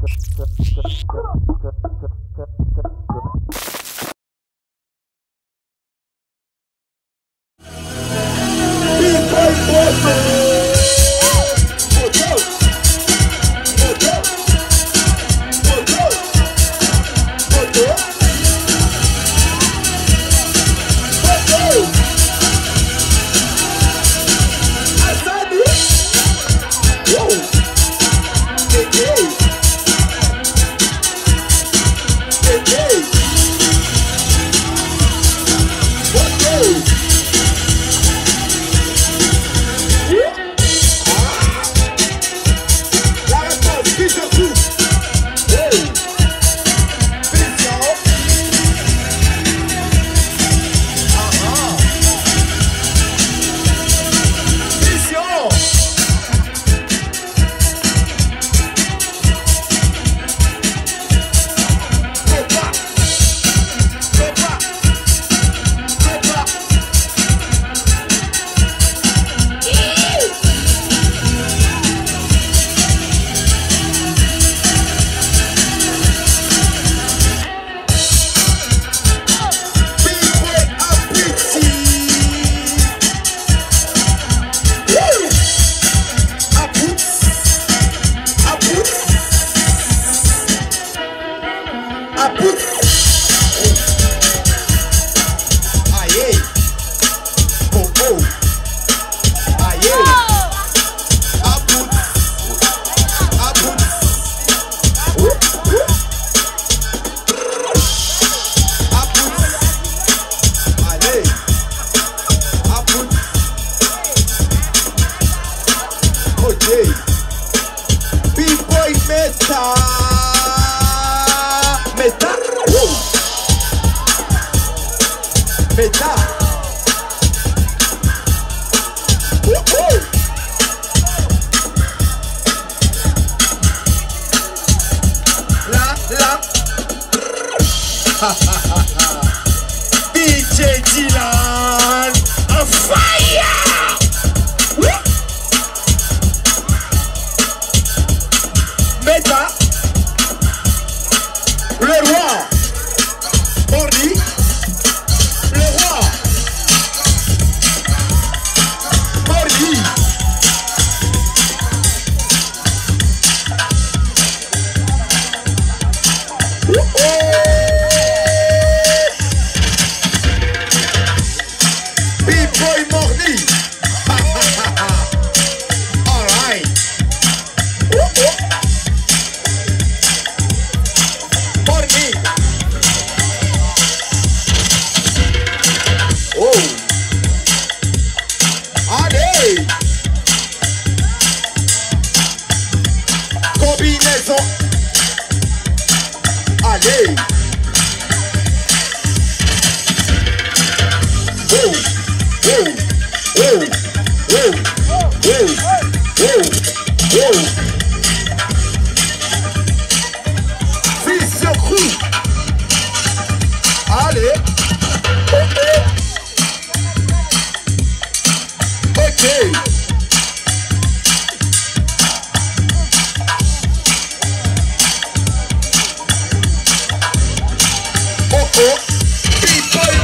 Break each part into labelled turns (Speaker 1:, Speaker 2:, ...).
Speaker 1: DJ Dylan on fire. Meta, le roi, Mordi, le roi, Mordi. Boy Mordi. All right. Mordi. Oh. Allez. Combinaison. Allez. Oh. Whoa, whoa, whoa, whoa, whoa, whoa. Fils de coup. Allez. Ok. Oh oh. People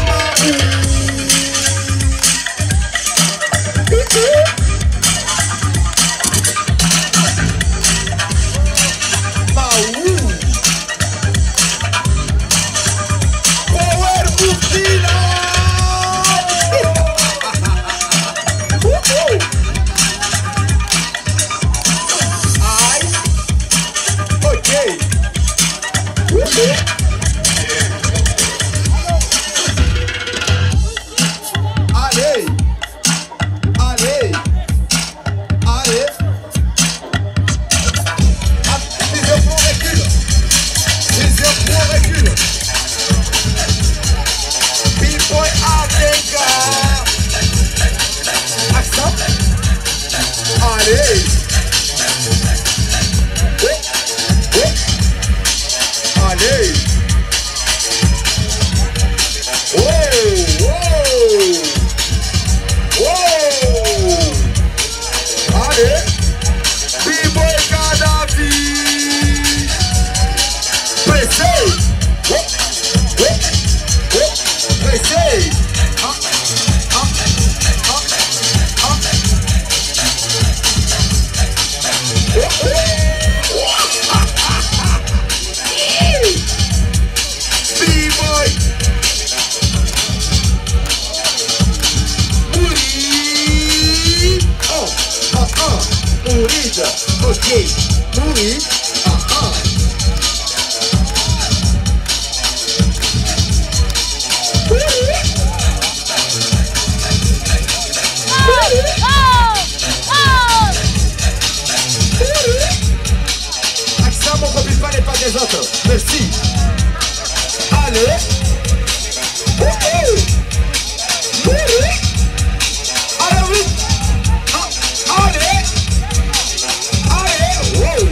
Speaker 1: les autres. Merci. Allez. Oh, oh. Oui. Allez, oui. Ah, allez. Allez. Wow.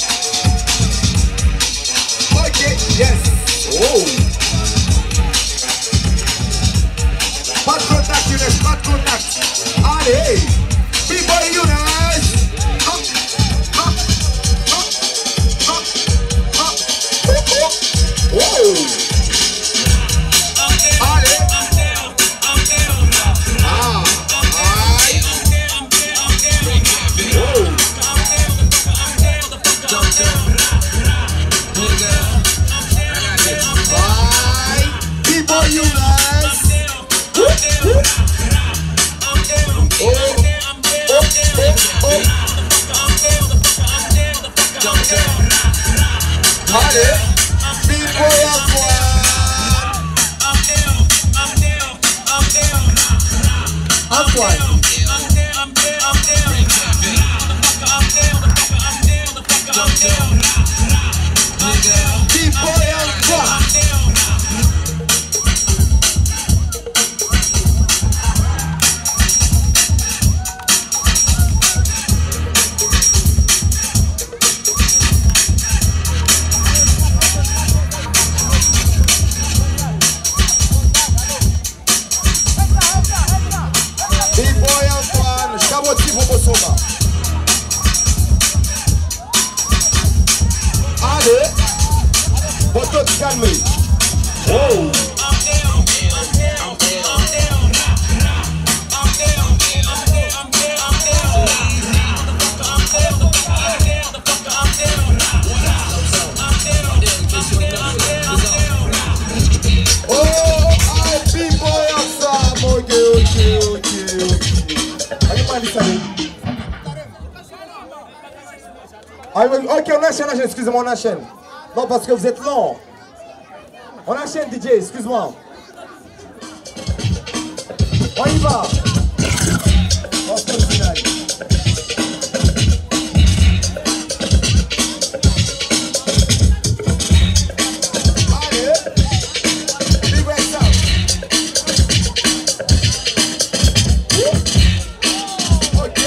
Speaker 1: Ok, yes. Oh. Pas de contact, Younes, pas de contact. Allez. B-Boy Younes. Wow. Allez. Ah. Aïe. Wow. Bye. B-Boy Younes. Oh. Allez, B-Boy Antoine. B-Boy Antoine. B-Boy Antoine, Chaboti Bobosoma. Allez, votre calme. Oh. Ok, on enchaîne, excusez-moi, on enchaîne. Non, parce que vous êtes lent. On enchaîne, DJ, excuse-moi. On y va. On se continue. Allez. Big West Sound. Ok.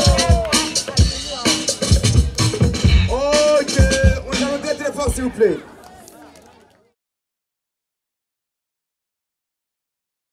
Speaker 1: S'il vous plaît.